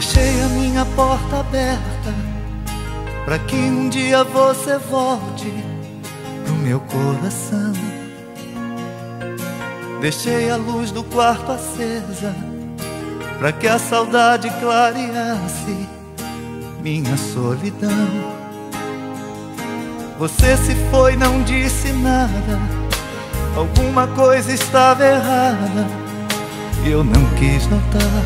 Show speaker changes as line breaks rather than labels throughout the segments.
Deixei a minha porta aberta pra que um dia você volte pro meu coração. Deixei a luz do quarto acesa pra que a saudade clareasse minha solidão. Você se foi, não disse nada, alguma coisa estava errada e eu não quis notar.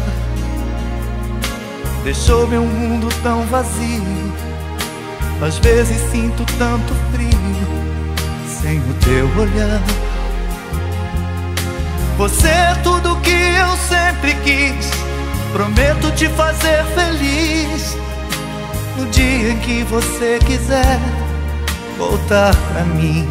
Deixou meu mundo tão vazio, às vezes sinto tanto frio sem o teu olhar. Você é tudo que eu sempre quis, prometo te fazer feliz no dia em que você quiser voltar pra mim.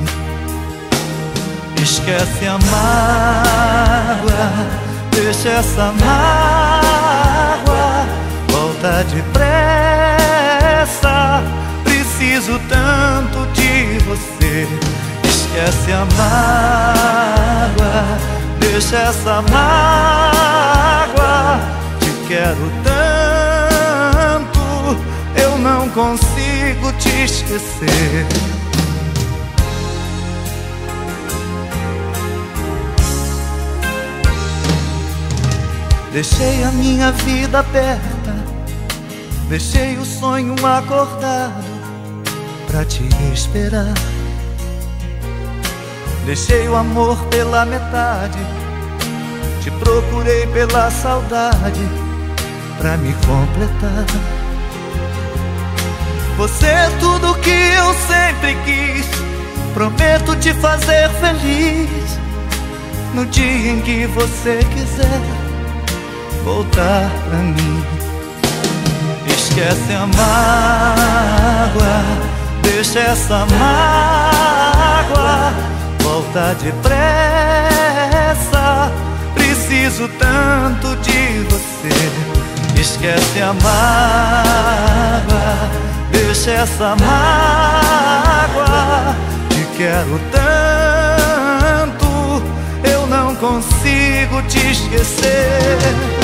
Esquece a mágoa, deixa essa mágoa, volta depressa, preciso tanto de você. Esquece a mágoa, deixa essa mágoa, te quero tanto, eu não consigo te esquecer. Deixei a minha vida aberta, deixei o sonho acordado pra te esperar. Deixei o amor pela metade, te procurei pela saudade pra me completar. Você é tudo que eu sempre quis, prometo te fazer feliz no dia em que você quiser voltar pra mim. Esquece a mágoa, deixa essa mágoa, volta depressa, preciso tanto de você. Esquece a mágoa, deixa essa mágoa, te quero tanto, eu não consigo te esquecer.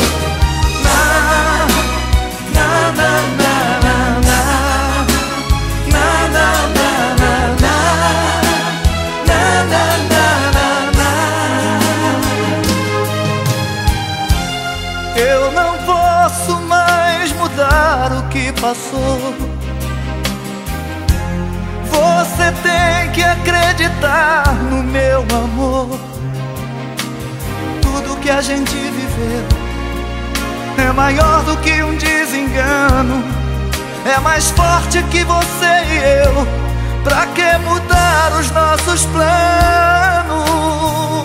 Na, na, na, na, na, na, na, na, na, na, na, na, na, na. Eu não posso mais mudar o que passou. Você tem que acreditar no meu amor. Tudo que a gente viveu é maior do que um desengano, é mais forte que você e eu. Pra que mudar os nossos planos?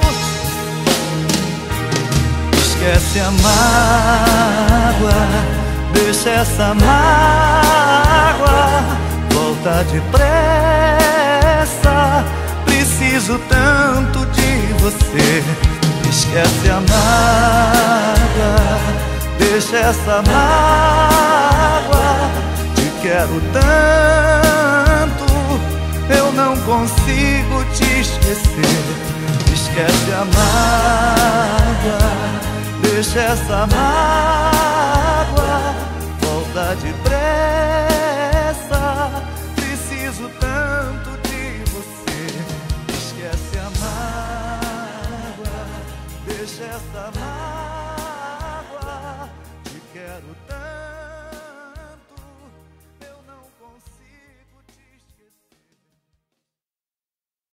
Esquece a mágoa, deixa essa mágoa, volta depressa, preciso tanto de você. Esquece a mágoa, deixa essa mágoa, te quero tanto, eu não consigo te esquecer. Esquece a mágoa, deixa essa mágoa, volta depressa, preciso tanto de você. Esquece a mágoa, deixa essa mágoa, te quero tanto.